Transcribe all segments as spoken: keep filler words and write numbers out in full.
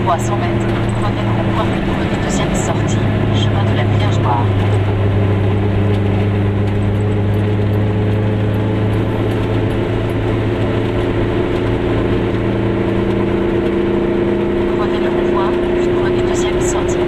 trois cents mètres, prenez le rond-point Mulhouse de deuxième sortie, chemin de la Vierge Noire. Prenez le rond-point, puis prenez deuxième sortie.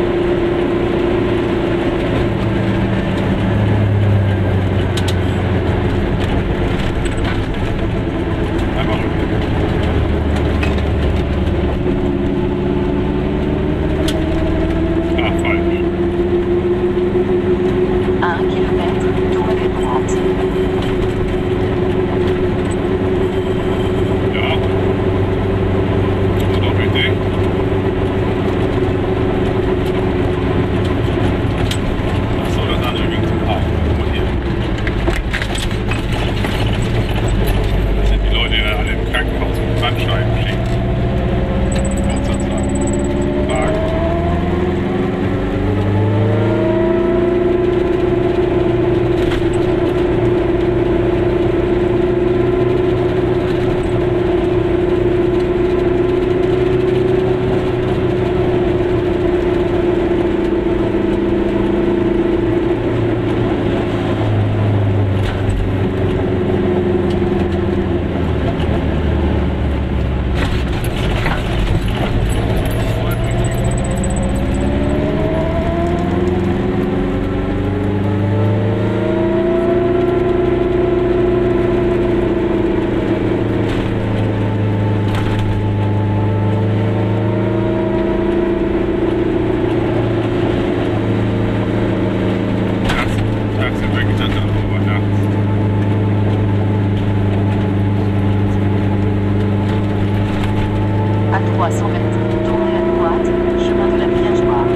trois cents mètres, tournez à droite, chemin de la Vierge Noire.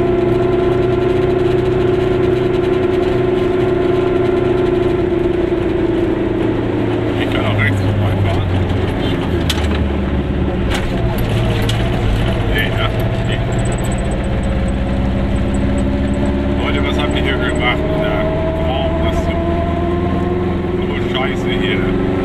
Ich kann auch rechts vorbeifahren. Nee, ja, nee. Leute, was habt ihr hier gemacht? Ja, wow, das ist so nur Scheiße hier.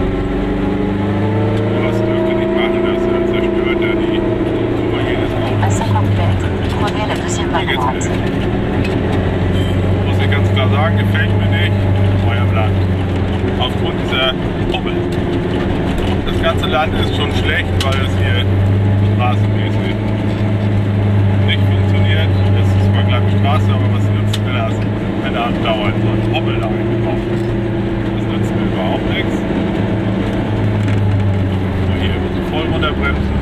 Was dürft ihr nicht machen, das zerstört ja die Struktur jedes Autos. À cinquante mètres, prenez la deuxième à droite. Muss ich ganz klar sagen, gefällt mir nicht. Eurem Land. Aufgrund dieser Hubbel. Das ganze Land ist schon schlecht, weil es hier straßenmäßig nicht funktioniert. Es ist zwar gleich die Straße, aber was nützt mir das, wenn da andauernd so ein Hubbel da reingekommen ist? Das nützt mir überhaupt nichts. So, hier voll runterbremsen.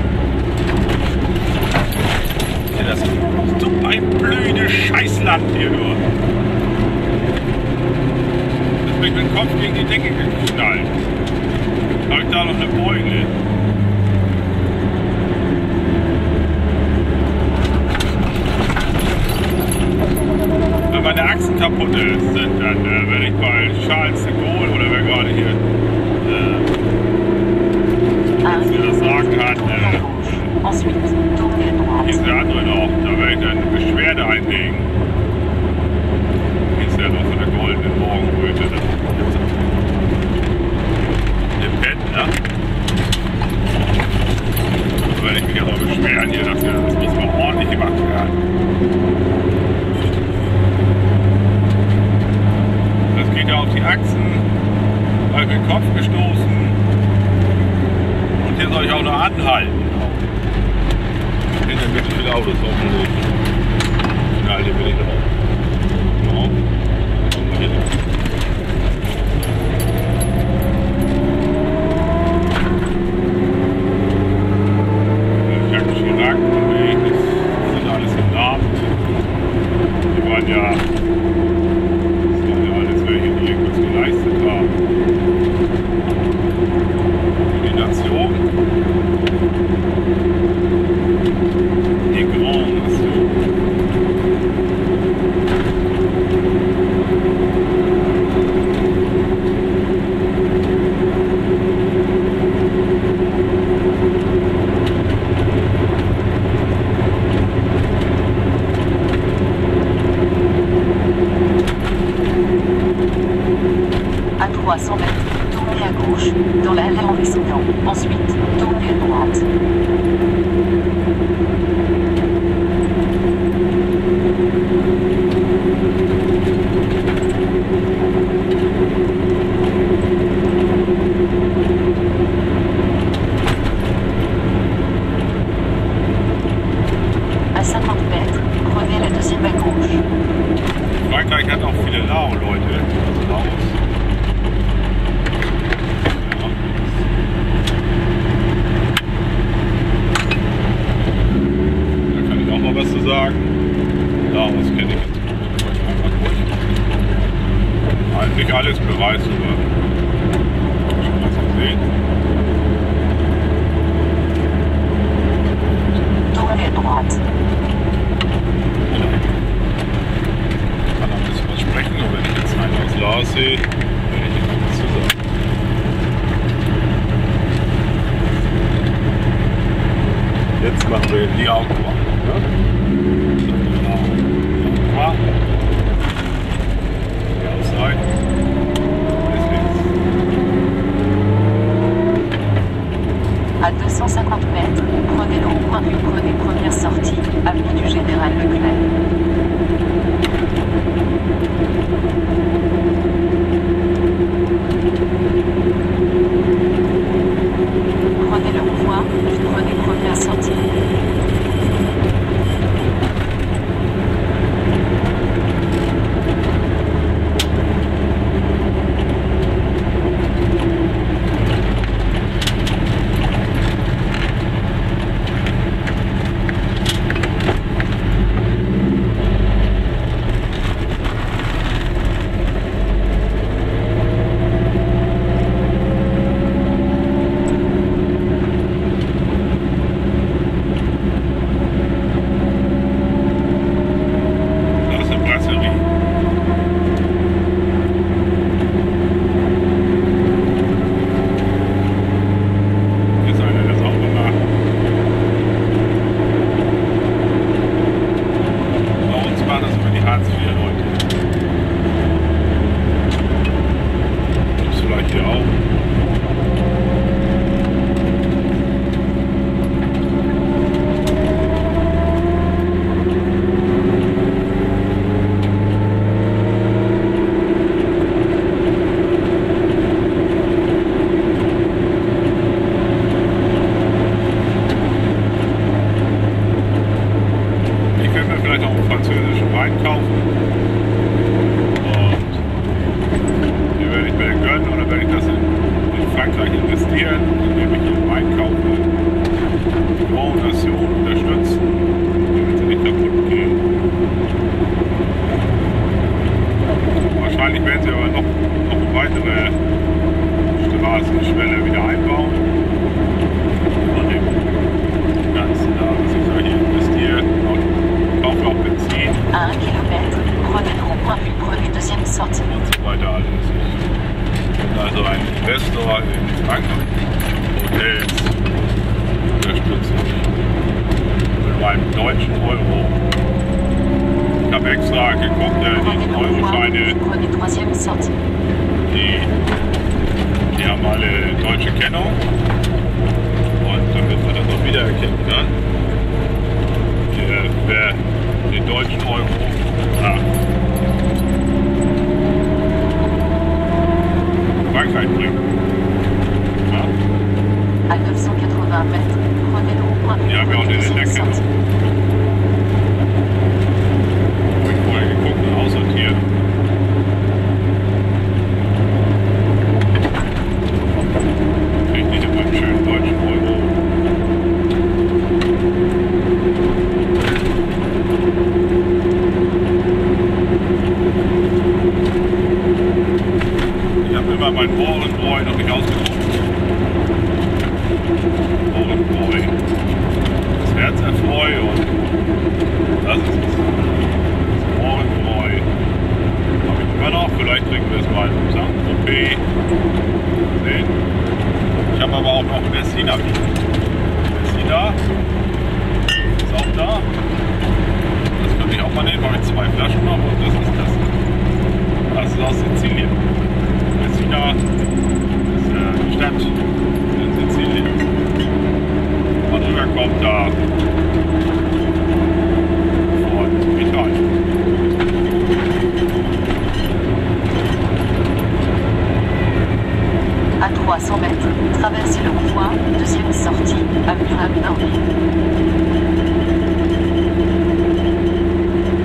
Ja, das ist so ein blödes Scheißland hier nur. Jetzt bin ich mit dem Kopf gegen die Decke geknallt. Habe ich da noch eine Beule? Wenn meine Achsen kaputt sind, dann äh, werde ich bei Charles de Gaulle oder wer gerade hier äh, das Sagen hat, äh, diese andere noch, da werde ich dann eine Beschwerde einlegen. Die ist ja noch von der goldenen Morgenröte. Der Pendler. Da werde ich mich aber beschweren hier, dass das muss mal ordentlich gemacht werden. Das geht ja auf die Achsen, habe ich mit dem Kopf gestoßen. Und hier soll ich auch noch anhalten. Hinter mir sind viele Autos hoffentlich. Na, hier bin ich drauf. Genau. Kommen wir hier drauf. Jacques Chirac und ich, das sind alles im Namen. Die waren ja, das waren ja alles welche, die irgendwas geleistet haben. Für die Nation. Die Grand Nation. À trois cents mètres, tournez à gauche, dans l'allée en descendant. Ensuite, tournez à droite. Jetzt machen wir die Augen drauf. Ne? Genau. Mal. Die Ausseite. Bis links. À deux cent cinquante mètres, prenez le rond-point puis prenez première sortie, avenue du Général Leclerc. Prenez le rond-point, puis prenez première sortie.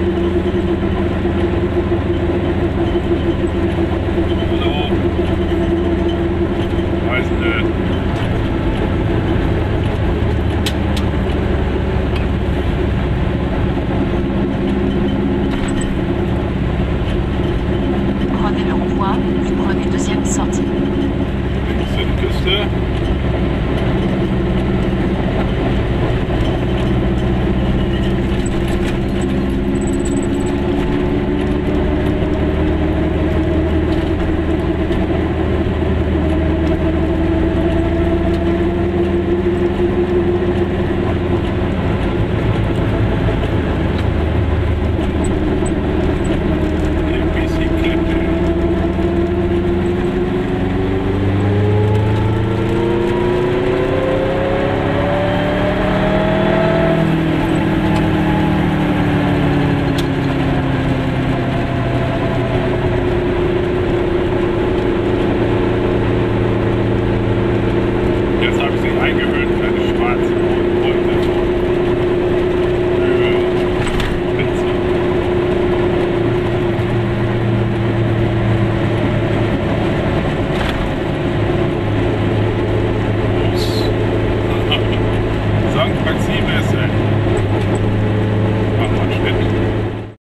So.